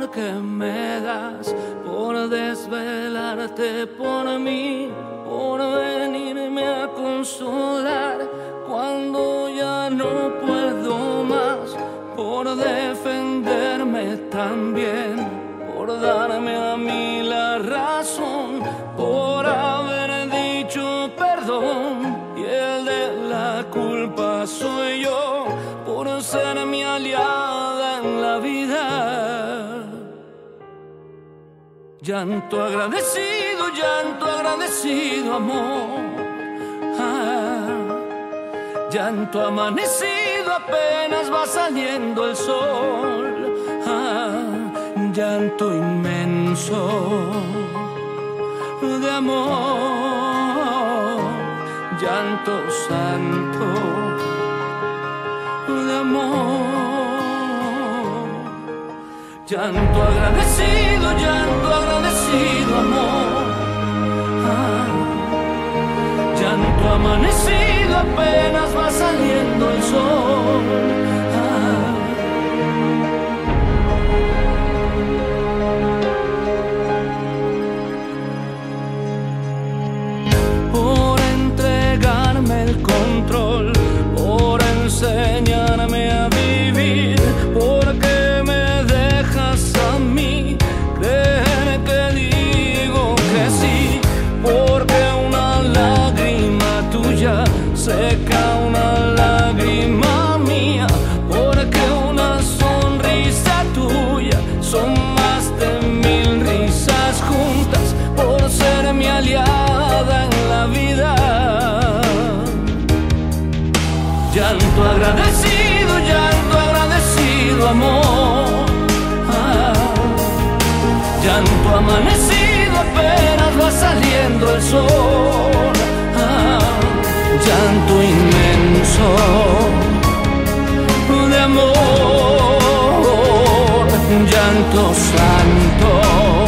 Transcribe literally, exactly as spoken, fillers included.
amor que me das, por desvelarte por mí, por venirme a consolar cuando ya no puedo más, por defenderme también, por darme a mí la razón, por haber dicho perdón y el de la culpa soy yo, por ser mi aliada en la vida. Llanto agradecido, llanto agradecido, amor. Ah, llanto amanecido, apenas va saliendo el sol. Ah, llanto inmenso de amor, llanto santo de amor, llanto agradecido, llanto agradecido, amor. Ah, llanto amanecido, apenas va saliendo el sol. Ah, por entregarme el control, por enseñarme a vivir, porque me dejas a mí creer que digo que sí, porque una lágrima tuya seca una lágrima mía, porque una sonrisa tuya son más de mil risas juntas, por ser mi aliada en la vida. Llanto agradecido, llanto agradecido, amor. Ah, llanto amanecido, apenas va saliendo el sol. Ah, llanto inmenso de amor, llanto santo